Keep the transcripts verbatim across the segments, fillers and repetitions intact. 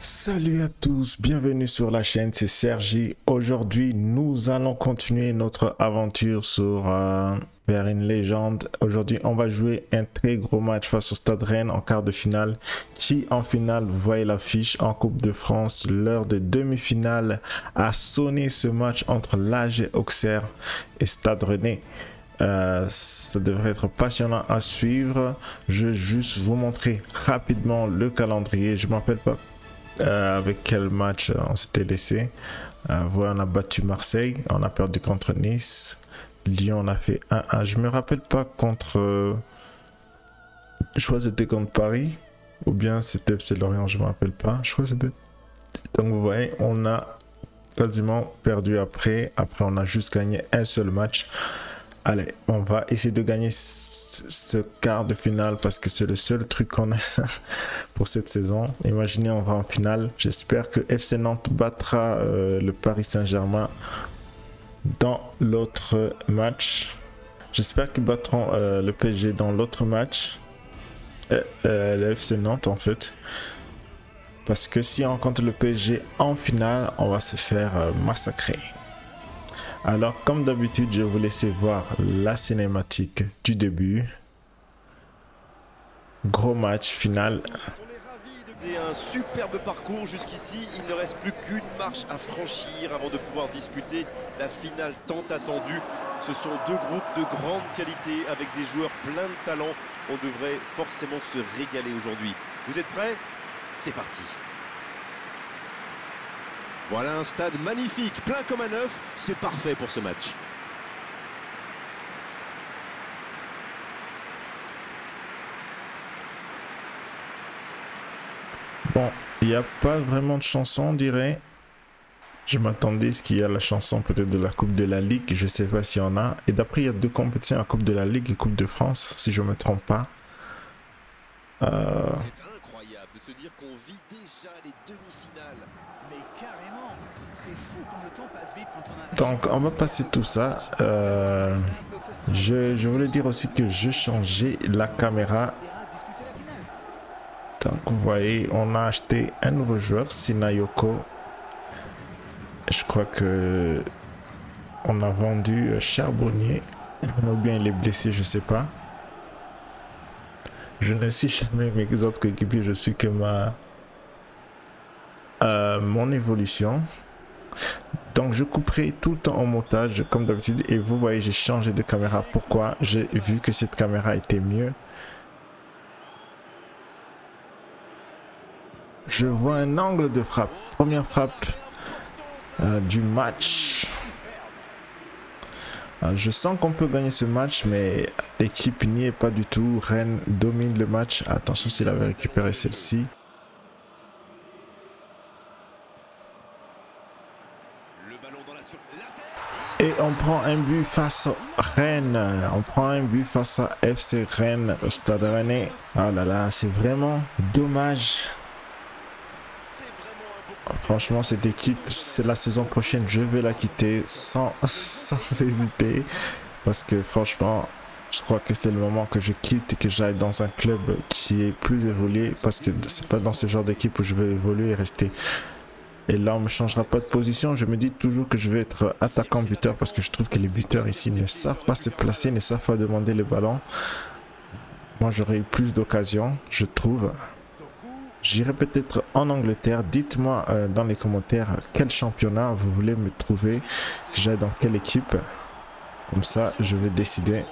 Salut à tous, bienvenue sur la chaîne, c'est Sergi. Aujourd'hui, nous allons continuer notre aventure sur euh, vers une légende. Aujourd'hui, on va jouer un très gros match face au Stade Rennes en quart de finale. Qui en finale, vous voyez l'affiche en Coupe de France. L'heure de demi-finale a sonné ce match entre l'A G Auxerre et Stade Rennais. Euh, ça devrait être passionnant à suivre. Je vais juste vous montrer rapidement le calendrier. Je ne m'appelle pas Euh, avec quel match euh, on s'était laissé. Euh, voilà, on a battu Marseille, on a perdu contre Nice. Lyon, on a fait un un. Je me rappelle pas contre. Euh, je crois que c'était contre Paris ou bien c'était F C Lorient, je me rappelle pas. Je crois que c'était. Donc vous voyez, on a quasiment perdu après. Après, on a juste gagné un seul match. Allez, on va essayer de gagner ce quart de finale parce que c'est le seul truc qu'on a pour cette saison. Imaginez, on va en finale. J'espère que F C Nantes battra euh, le Paris Saint-Germain dans l'autre match. J'espère qu'ils battront euh, le P S G dans l'autre match. Euh, euh, le F C Nantes en fait. Parce que si on rencontre le P S G en finale, on va se faire euh, massacrer. Alors, comme d'habitude, je vais vous laisser voir la cinématique du début. Gros match final. C'est un superbe parcours jusqu'ici. Il ne reste plus qu'une marche à franchir avant de pouvoir disputer la finale tant attendue. Ce sont deux groupes de grande qualité avec des joueurs pleins de talent. On devrait forcément se régaler aujourd'hui. Vous êtes prêts? C'est parti. Voilà un stade magnifique, plein comme un œuf, c'est parfait pour ce match. Bon, il n'y a pas vraiment de chanson, on dirait. Je m'attendais à ce qu'il y a la chanson peut-être de la Coupe de la Ligue, je ne sais pas s'il y en a. Et d'après, il y a deux compétitions, la Coupe de la Ligue et Coupe de France, si je ne me trompe pas. Euh... C'est incroyable de se dire qu'on vit déjà les demi-finales. Mais carrément, c'est fou comme le temps passe vite quand on a... Donc on va passer tout ça. Euh, je, je voulais dire aussi que je changeais la caméra. Donc vous voyez, on a acheté un nouveau joueur, Sinayoko. Je crois que on a vendu Charbonnier. Ou bien il est blessé, je sais pas. Je ne suis jamais mes autres équipiers, je suis que ma euh, mon évolution. Donc je couperai tout le temps en montage comme d'habitude et vous voyez j'ai changé de caméra. Pourquoi? J'ai vu que cette caméra était mieux. Je vois un angle de frappe. Première frappe euh, du match. Euh, je sens qu'on peut gagner ce match mais l'équipe n'y est pas du tout. Rennes domine le match. Attention s'il avait récupéré celle-ci. Et on prend un but face à Rennes. On prend un but face à F C Rennes au Stade Rennais. Oh là là, c'est vraiment dommage. Franchement, cette équipe, c'est la saison prochaine. Je vais la quitter sans, sans hésiter. Parce que franchement, je crois que c'est le moment que je quitte et que j'aille dans un club qui est plus évolué. Parce que c'est pas dans ce genre d'équipe où je vais évoluer et rester. Et là, on ne me changera pas de position. Je me dis toujours que je vais être attaquant-buteur parce que je trouve que les buteurs ici ne savent pas se placer, ne savent pas demander le ballon. Moi, j'aurais eu plus d'occasions, je trouve. J'irai peut-être en Angleterre. Dites-moi euh, dans les commentaires quel championnat vous voulez me trouver. Que j'aille dans quelle équipe. Comme ça, je vais décider.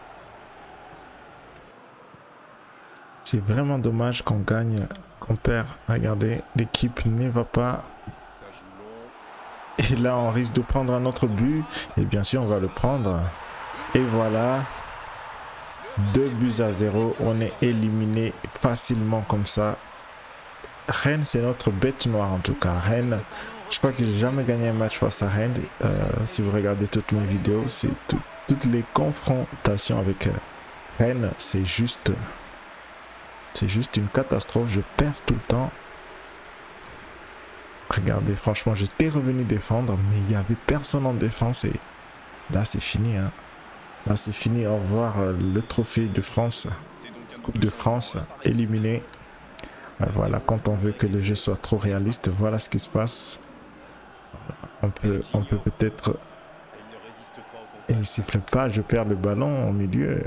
C'est vraiment dommage qu'on gagne, qu'on perd. Regardez, l'équipe ne va pas. Et là, on risque de prendre un autre but. Et bien sûr, on va le prendre. Et voilà. Deux buts à zéro. On est éliminé facilement comme ça. Rennes, c'est notre bête noire en tout cas. Rennes, je crois que j'ai jamais gagné un match face à Rennes. Euh, si vous regardez toutes mes vidéos, c'est tout, toutes les confrontations avec Rennes, c'est juste... C'est juste une catastrophe. Je perds tout le temps. Regardez, franchement, j'étais revenu défendre, mais il n'y avait personne en défense. Et là, c'est fini. Hein. Là, c'est fini. Au revoir, le trophée de France. Coupe de France, éliminé. Voilà, quand on veut que le jeu soit trop réaliste, voilà ce qui se passe. Voilà, on peut on peut peut-être... Et il siffle pas, je perds le ballon au milieu.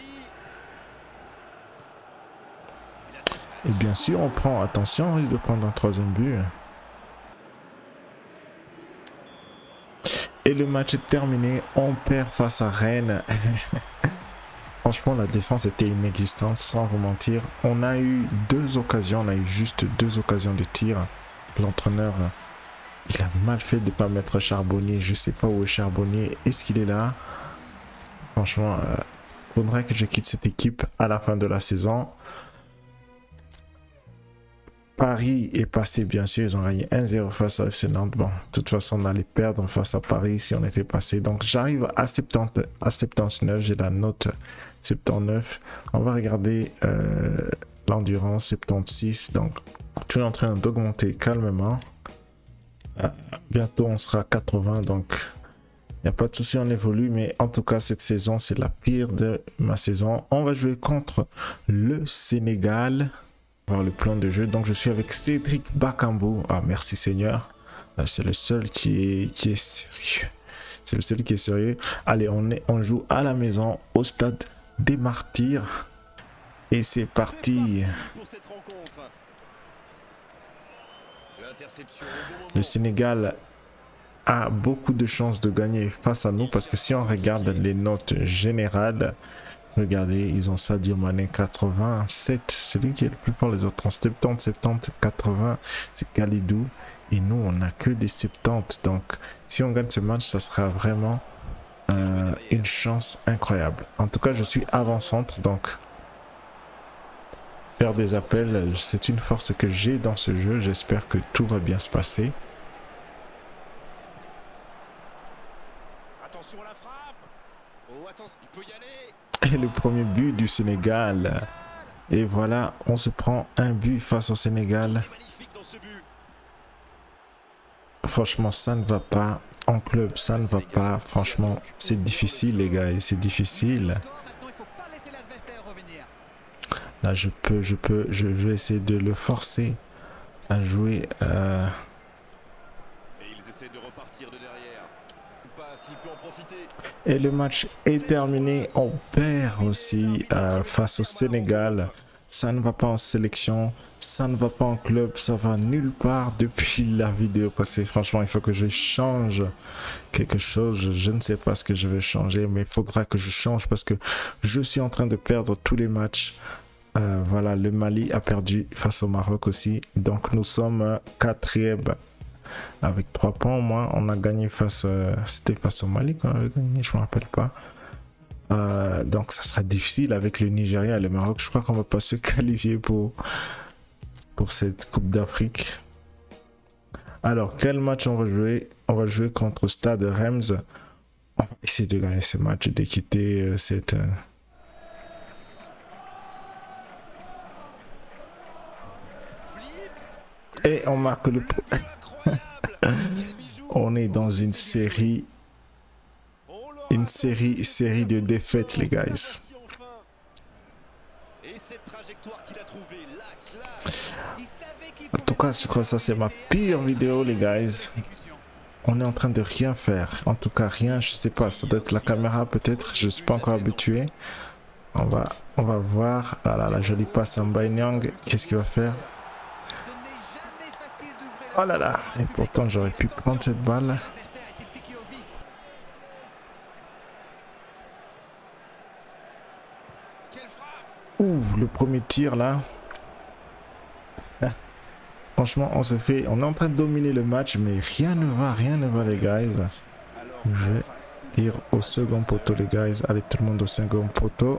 Et bien sûr, on prend... Attention, on risque de prendre un troisième but. Et le match est terminé. On perd face à Rennes. Franchement, la défense était inexistante, sans vous mentir. On a eu deux occasions. On a eu juste deux occasions de tir. L'entraîneur, il a mal fait de ne pas mettre Charbonnier. Je ne sais pas où est Charbonnier. Est-ce qu'il est là? Franchement, il euh, faudrait que je quitte cette équipe à la fin de la saison. Paris est passé, bien sûr, ils ont gagné un zéro face à F C Nantes. Bon, de toute façon, on allait perdre face à Paris si on était passé. Donc, j'arrive à, soixante-dix, à soixante-dix-neuf, j'ai la note soixante-dix-neuf. On va regarder euh, l'endurance, soixante-seize. Donc, tout est en train d'augmenter calmement. Euh, bientôt, on sera à quatre-vingts, donc il n'y a pas de souci, on évolue. Mais en tout cas, cette saison, c'est la pire de ma saison. On va jouer contre le Sénégal. Voir le plan de jeu. Donc je suis avec Cédric Bakambu. Ah merci Seigneur. C'est le seul qui est, qui est sérieux. C'est le seul qui est sérieux. Allez, on, est, on joue à la maison au stade des Martyrs. Et c'est parti. Le Sénégal a beaucoup de chances de gagner face à nous. Parce que si on regarde les notes générales, regardez, ils ont Sadio Mané quatre-vingt-sept, c'est lui qui est le plus fort, les autres ont soixante-dix, soixante-dix, quatre-vingts, c'est Kalidou. Et nous, on n'a que des soixante-dix. Donc, si on gagne ce match, ça sera vraiment euh, une chance incroyable. En tout cas, je suis avant-centre, donc faire des appels, c'est une force que j'ai dans ce jeu. J'espère que tout va bien se passer. Attention à la frappe. Oh, attention, il peut y aller. Et le premier but du Sénégal. Et voilà, on se prend un but face au Sénégal. Franchement, ça ne va pas. En club, ça ne va pas. Franchement, c'est difficile, les gars. C'est difficile. Là, je peux, je peux, je vais essayer de le forcer à jouer. Euh... Et ils essaient de repartir de derrière. S'il peut en profiter. Et le match est terminé. On perd aussi euh, face au Sénégal. Ça ne va pas en sélection. Ça ne va pas en club. Ça va nulle part depuis la vidéo passée. Franchement, il faut que je change quelque chose. Je ne sais pas ce que je vais changer. Mais il faudra que je change parce que je suis en train de perdre tous les matchs. Euh, voilà, le Mali a perdu face au Maroc aussi. Donc, nous sommes quatrième. Avec trois points au moins, on a gagné face, euh, c'était face au Mali qu'on avait gagné, je me rappelle pas. Euh, donc ça sera difficile avec le Nigeria et le Maroc. Je crois qu'on va pas se qualifier pour, pour cette Coupe d'Afrique. Alors quel match on va jouer? On va jouer contre Stade Reims. On va essayer de gagner ce match, de quitter euh, cette... Euh... Et on marque le... On est dans une série, une série, série de défaites, les gars. En tout cas, je crois que ça c'est ma pire vidéo, les gars. On est en train de rien faire. En tout cas, rien. Je sais pas. Ça doit être la caméra, peut-être. Je suis pas encore habitué. On va, on va voir. Voilà, la jolie passe à Mbaye-Niang. Qu'est-ce qu'il va faire? Oh là là, et pourtant j'aurais pu prendre cette balle. Ouh, le premier tir là. Franchement, on se fait, on est en train de dominer le match, mais rien ne va, rien ne va les guys. Je vais tirer au second poteau les guys. Allez, tout le monde au second poteau.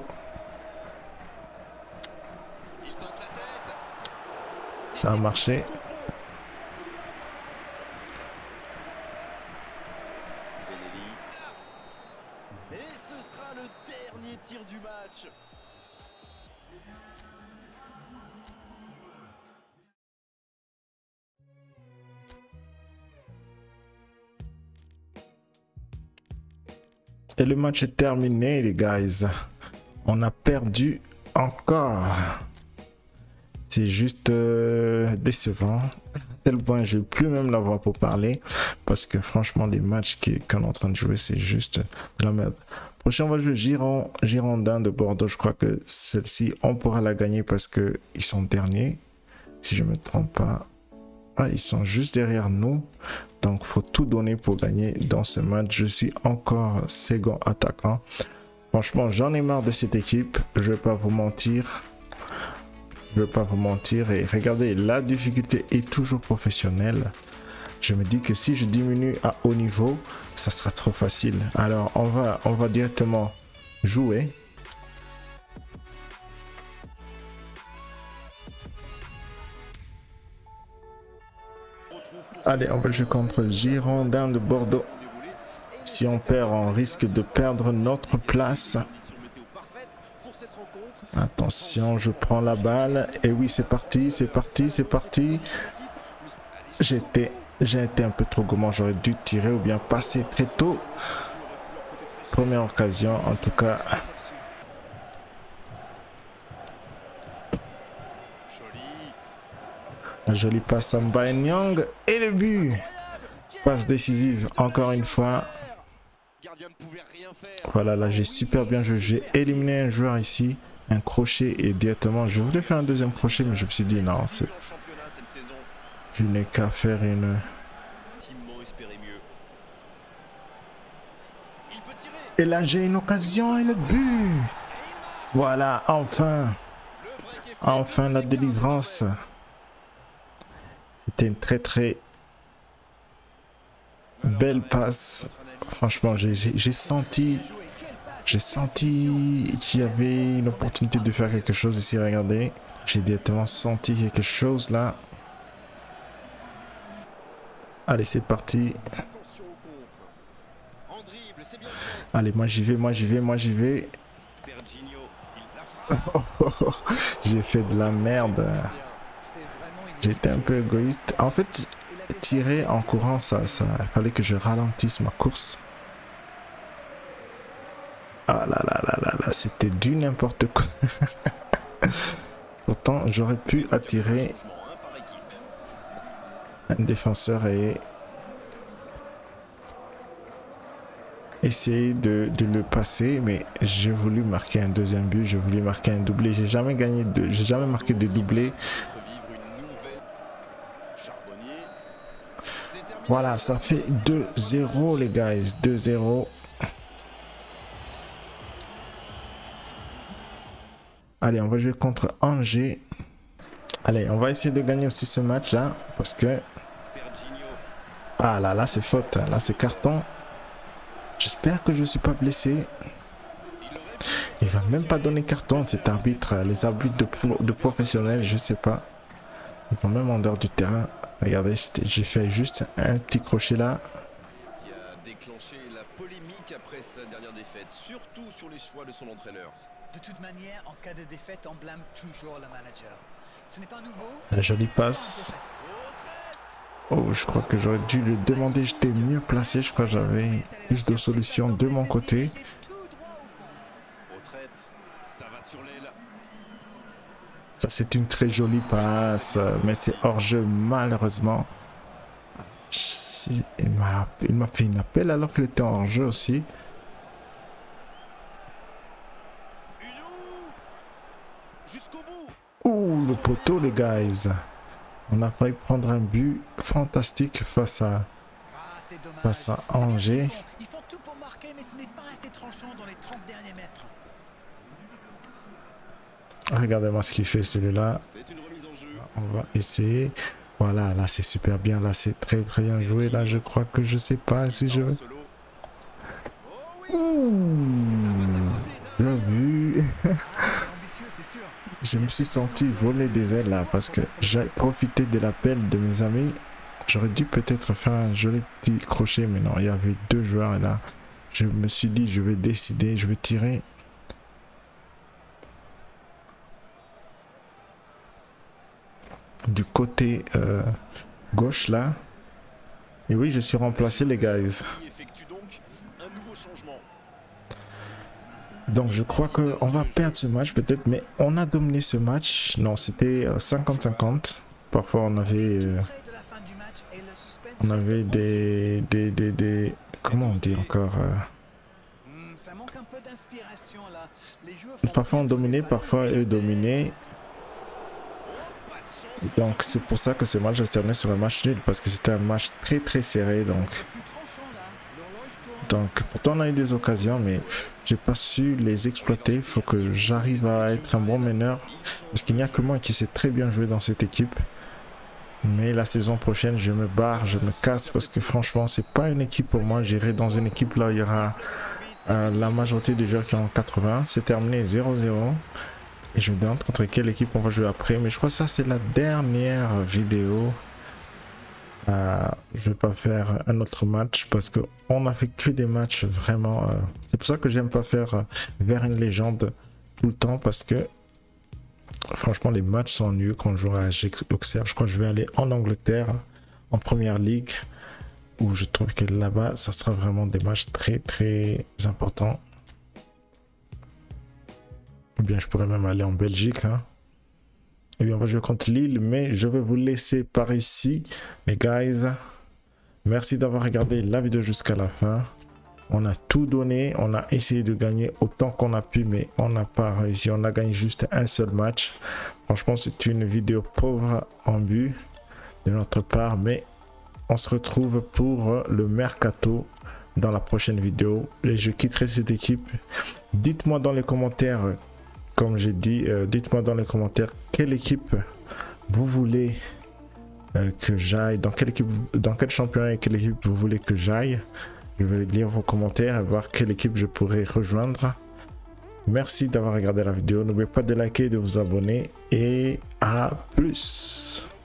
Ça a marché. Et ce sera le dernier tir du match. Et le match est terminé, les guys. On a perdu encore. C'est juste juste euh, décevant. À tel point, je ne vais plus même l'avoir pour parler. Parce que franchement, les matchs qu'on est en train de jouer, c'est juste de la merde. Prochain, on va jouer Giron, Girondin de Bordeaux. Je crois que celle-ci, on pourra la gagner parce qu'ils sont derniers. Si je ne me trompe pas. Ah, ils sont juste derrière nous. Donc, il faut tout donner pour gagner dans ce match. Je suis encore second attaquant. Franchement, j'en ai marre de cette équipe. Je ne vais pas vous mentir. Je ne vais pas vous mentir. Et regardez, la difficulté est toujours professionnelle. Je me dis que si je diminue à haut niveau, ça sera trop facile. Alors, on va, on va directement jouer. Allez, on va jouer contre Girondin de Bordeaux. Si on perd, on risque de perdre notre place. Attention, je prends la balle. Et oui, c'est parti, c'est parti, c'est parti. J'étais, j'ai été un peu trop gourmand. J'aurais dû tirer ou bien passer très tôt. Première occasion, en tout cas. La jolie passe à Mbanyang et le but. Passe décisive encore une fois. Voilà, là j'ai super bien joué. J'ai éliminé un joueur ici. Un crochet et directement. Je voulais faire un deuxième crochet mais je me suis dit non. Je n'ai qu'à faire une... Et là j'ai une occasion et le but. Voilà, enfin. Enfin la délivrance. C'était une très très belle passe. Franchement, j'ai senti, j'ai senti qu'il y avait une opportunité de faire quelque chose ici. Regardez, j'ai directement senti quelque chose là. Allez, c'est parti. Allez, moi j'y vais, moi j'y vais, moi j'y vais. J'ai fait de la merde. J'étais un peu égoïste. En fait, tirer en courant, ça, ça, il fallait que je ralentisse ma course. Ah là là là là là, c'était du n'importe quoi. Pourtant, j'aurais pu attirer un défenseur et essayer de, de le passer, mais j'ai voulu marquer un deuxième but, j'ai voulu marquer un doublé. J'ai jamais gagné de, j'ai jamais marqué des doublés. Voilà, ça fait deux zéro les guys, deux zéro. Allez, on va jouer contre Angers. Allez, on va essayer de gagner aussi ce match là, parce que... Ah là, là c'est faute, là c'est carton. J'espère que je ne suis pas blessé. Il va même pas donner carton, cet arbitre, les arbitres de, pro, de professionnels, je sais pas. Ils vont même en dehors du terrain. Regardez, j'ai fait juste un petit crochet là. Qui a déclenché la polémique après sa dernière défaite, surtout sur les choix de son entraîneur. De toute manière, en cas de défaite, on blâme toujours le manager. Ce n'est pas nouveau. La jolie passe. Oh, je crois que j'aurais dû le demander. J'étais mieux placé. Je crois que j'avais plus de solutions de mon côté. Ça, c'est une très jolie passe, mais c'est hors-jeu, malheureusement. Il m'a fait une appel alors qu'il était hors-jeu aussi. Ouh, le poteau, les guys. On a failli prendre un but fantastique face à, face à Angers. Ils font tout pour marquer, mais ce n'est pas assez tranchant dans les trente derniers mètres. Regardez-moi ce qu'il fait celui-là. On va essayer. Voilà, là c'est super bien. Là c'est très très bien joué. Là je crois que je sais pas si je... Ouh, bien vu. Je me suis senti voler des ailes là parce que j'ai profité de l'appel de mes amis. J'aurais dû peut-être faire un joli petit crochet, mais non, il y avait deux joueurs et là. Je me suis dit, je vais décider, je vais tirer. Du côté euh, gauche là. Et oui, je suis remplacé les guys. Donc je crois qu'on va perdre ce match peut-être, mais on a dominé ce match. Non, c'était cinquante cinquante. Parfois on avait, euh, on avait des, des, des, des, comment on dit encore euh, parfois on dominait, parfois eux dominaient. Donc c'est pour ça que ce match a terminé sur un match nul, parce que c'était un match très très serré. Donc, donc pourtant on a eu des occasions, mais j'ai pas su les exploiter. Il faut que j'arrive à être un bon meneur, parce qu'il n'y a que moi qui sais très bien jouer dans cette équipe. Mais la saison prochaine je me barre, je me casse, parce que franchement c'est pas une équipe pour moi. J'irai dans une équipe là où il y aura euh, la majorité des joueurs qui ont quatre-vingts. C'est terminé zéro zéro. Et je me demande contre quelle équipe on va jouer après. Mais je crois que ça c'est la dernière vidéo. Euh, je vais pas faire un autre match, parce que on a fait que des matchs vraiment. Euh, c'est pour ça que j'aime pas faire euh, vers une légende tout le temps, parce que franchement les matchs sont nuls quand on joue à Auxerre. Je crois que je vais aller en Angleterre, en première ligue, où je trouve que là-bas ça sera vraiment des matchs très très importants. Ou bien je pourrais même aller en Belgique, hein. Et bien on va jouer contre Lille, mais je vais vous laisser par ici, les guys. Merci d'avoir regardé la vidéo jusqu'à la fin. On a tout donné, on a essayé de gagner autant qu'on a pu, mais on n'a pas réussi. On a gagné juste un seul match. Franchement, c'est une vidéo pauvre en but de notre part, mais on se retrouve pour le mercato dans la prochaine vidéo. Et je quitterai cette équipe. Dites-moi dans les commentaires, comme j'ai dit, euh, dites-moi dans les commentaires quelle équipe vous voulez euh, que j'aille, dans quelle équipe, dans quel championnat et quelle équipe vous voulez que j'aille. Je vais lire vos commentaires et voir quelle équipe je pourrais rejoindre. Merci d'avoir regardé la vidéo. N'oubliez pas de liker et de vous abonner. Et à plus.